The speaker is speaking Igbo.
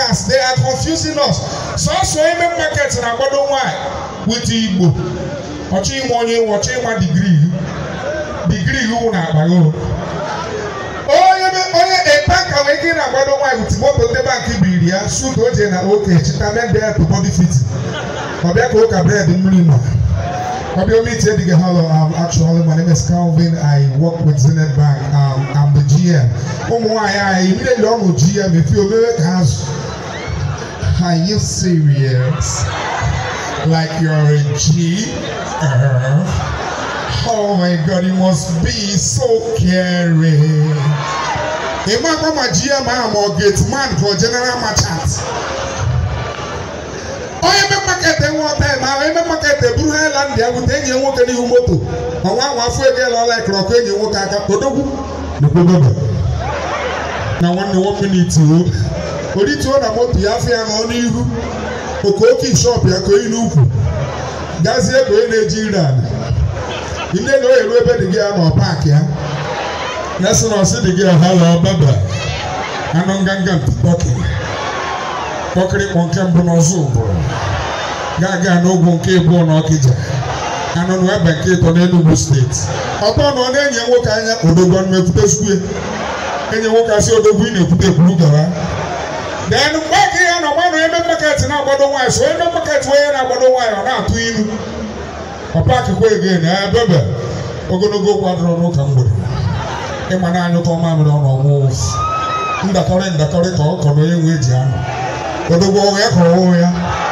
workers, they are confusing us. So even markets in Agbado why with Igbo. Watching money, watching my degree. Degree you na bago. Oh, a bank awakening Agbado why with what the bank Ibiria, shoot what in a okay, chitamen there to body fit. Obeko bread in Mulima. Actually, my name is Calvin. I work with Zenith Bank. I'm the GM. I immediately know GM. If you look at, are you serious? Like you're a G? Oh my God, you must be so caring. If I'm a GM, I'm a gate man for general merchant. Oh, you market one time. I market the Blue Highland. I will take you walk any moto. I want to get all like rock when you walk out of Kodogu. Now, one 1 minute to put it on a motor. Yafia on you. Okoki shop. You're going to that's it. Going to Jiran. You know, you will be the girl or park. Yeah, that's what I said. The girl, hello, Baba. I don't get talking. Pokri konke mbono zubo. Gaga no gonke bono okija. Anon we banke to Enugu state. Opo no na enye nwoke anya odogon mekute sukue. Enye nwoke asi odogwu ine kute kuru gawa. Then mbaki ya no manu eme market na Agbado why so eme market we na Agbado why na atu inu. Papa ki ko again bebe. Ogonogo kwadro no ka mgbori. E mana anyu to ma mi no wo. Ndakore ko no ye we ji anu. Odogo ya ko ya